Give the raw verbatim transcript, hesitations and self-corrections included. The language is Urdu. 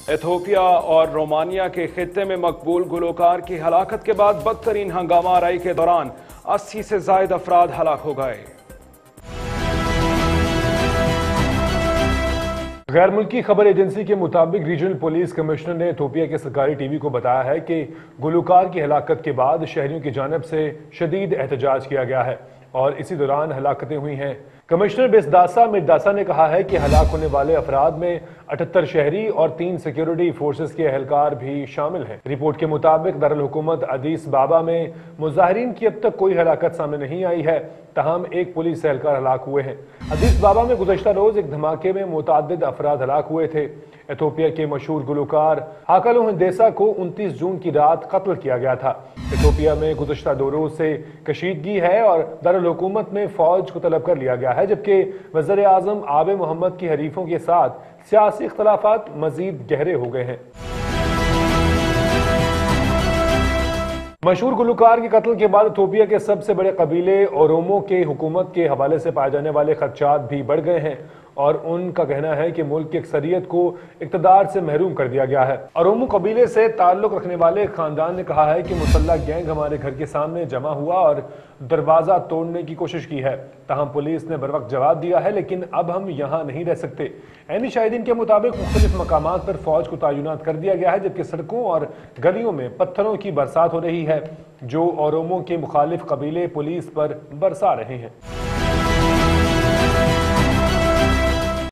ایتھوپیا اور رومانیہ کے خطے میں مقبول گلوکار کی ہلاکت کے بعد بدترین ہنگامہ آرائی کے دوران اسی سے زائد افراد ہلاک ہو گئے۔ غیر ملکی خبر ایجنسی کے مطابق ریجنل پولیس کمشنر نے ایتھوپیا کے سرکاری ٹی وی کو بتایا ہے کہ گلوکار کی ہلاکت کے بعد شہریوں کی جانب سے شدید احتجاج کیا گیا ہے اور اسی دوران ہلاکتیں ہوئی ہیں۔ کمشنر بیسداسا مرداسا نے کہا ہے کہ ہلاک ہونے والے افراد میں اٹھتر شہری اور تین سیکیورٹی فورسز کے اہلکار بھی شامل ہیں۔ رپورٹ کے مطابق دارالحکومت ادیس بابا میں مظاہرین کی اب تک کوئی ہلاکت سامنے نہیں آئی ہے، تاہم ایک پولیس اہلکار ہلاک ہوئے ہیں۔ ادیس بابا میں گزشتہ روز ایک دھماکے میں متعدد افراد ہلاک ہوئے تھے۔ ایتھوپیا کے مشہور گلوکار ہاکالو ہندیسا کو انتیس جون کی رات قتل کیا گیا تھا۔ ایتھوپیا میں گزشتہ دو روز سے کشیدگی ہے اور دارالحکومت میں فوج کو طلب کر لیا گیا ہے، جبکہ وزیر اعظم آبے محمد کی حریفوں کے ساتھ سیاسی اختلافات مزید گہرے ہو گئے ہیں۔ مشہور گلوکار کے قتل کے بعد ایتھوپیا کے سب سے بڑے قبیلے اورومو کے حکومت کے حوالے سے پائے جانے والے خدشات بھی بڑھ گئے ہیں اور ان کا کہنا ہے کہ ملک کی اکثریت کو اقتدار سے محروم کر دیا گیا ہے۔ اورومو قبیلے سے تعلق رکھنے والے خاندان نے کہا ہے کہ مسلح گینگ ہمارے گھر کے سامنے جمع ہوا اور دروازہ توڑنے کی کوشش کی ہے، تاہم پولیس نے بروقت جواب دیا ہے، لیکن اب ہم یہاں نہیں رہ سکتے۔ عینی شاہدین کے مطابق مختلف مقامات پر فوج کو تعینات کر دیا گیا ہے، جبکہ سڑکوں اور گلیوں میں پتھروں کی برسات ہو رہی ہے جو اورومو کے مخالف قبیلے پولیس پر برسا رہے ہیں۔